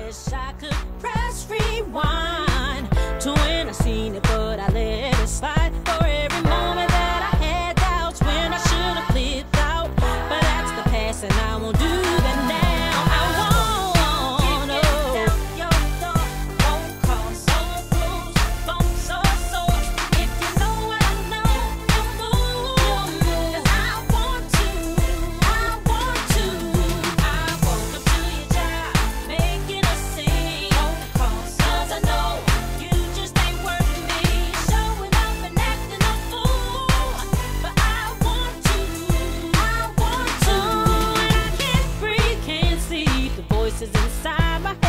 wish I could press rewind to when I seen it, but I let it slide. For every moment that I had doubts when I should have flipped out, but that's the past and I won't do that now. I won't. Your door won't cause so bruise, bumps or sores. If you know what I know, you'll move. 'Cause I want to. I woke up to your job, making a scene. Cause I know you just ain't working me, showing up and acting a fool. But I want to. And I can't breathe, can't sleep. The voices inside my head